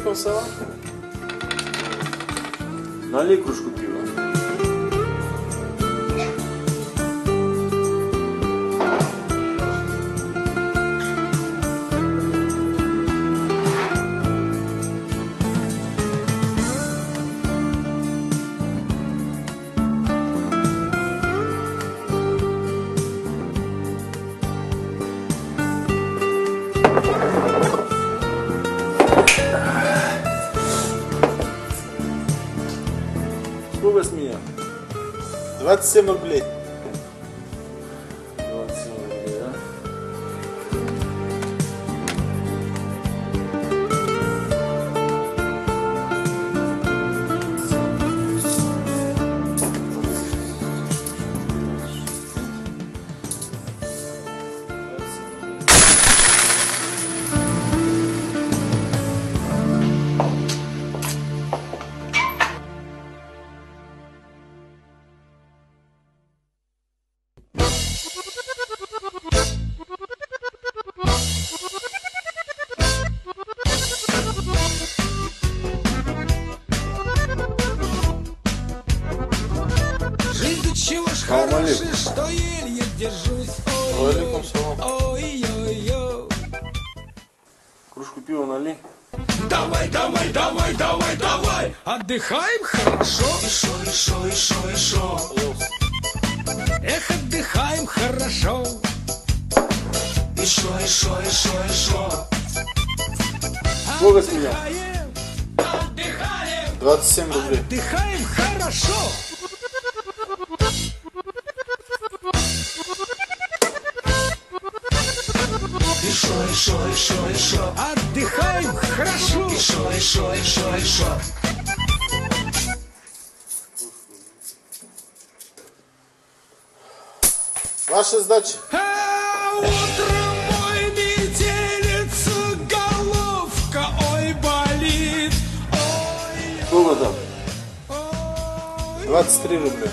Алейкум салам. Налей кружку пива. Сколько с меня? 27 рублей. 27 рублей, да? Чего ж хороший, что еле держусь. Алейкум салам. Ой-ой-ой. Кружку пива налей. Давай, давай, давай, давай, давай. Отдыхаем хорошо. И шо. Эх, отдыхаем хорошо. И шо. Сколько с меня? Отдыхаем. 27 рублей. Отдыхаем хорошо. И шо. Отдыхаем хорошо. И шо. Ваша сдача. Утром мой метелица, головка, ой, болит. Ой, Сколько там? ой, 23 рубля.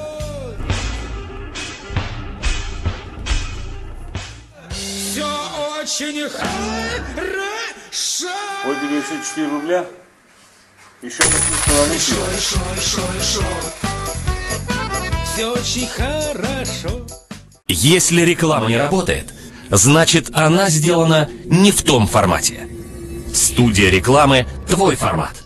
все очень хорошо. Вот тебе еще 4 рубля. Еще на пива. Все очень хорошо. Если реклама не работает, значит она сделана не в том формате. Студия рекламы – твой формат.